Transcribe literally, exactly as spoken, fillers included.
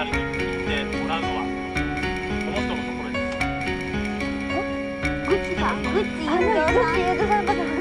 なりに行ってもらうのはこの人のところです。 グッチさん、グッチゆうとさん、グッチゆうとさんのとこ